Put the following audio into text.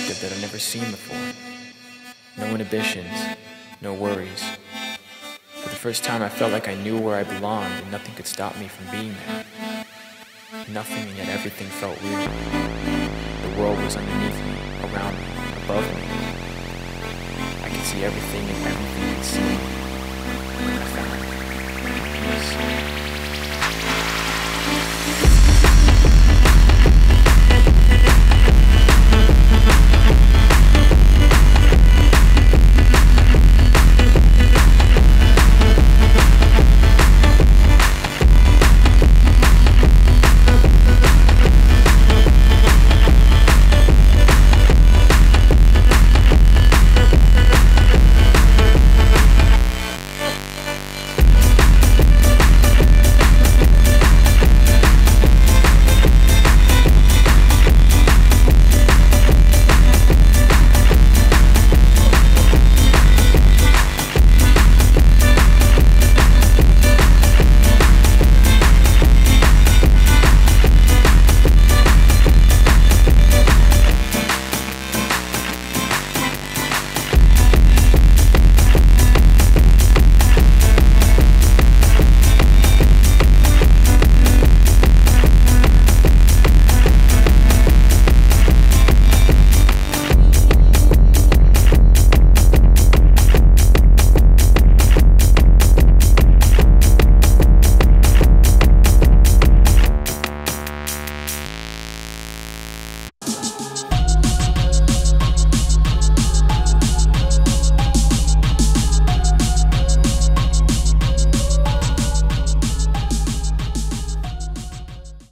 perspective that I've never seen before. No inhibitions, no worries. For the first time I felt like I knew where I belonged and nothing could stop me from being there. Nothing, and yet everything felt real. The world was underneath me, around me, above me. I could see everything and everything could see me. I found peace.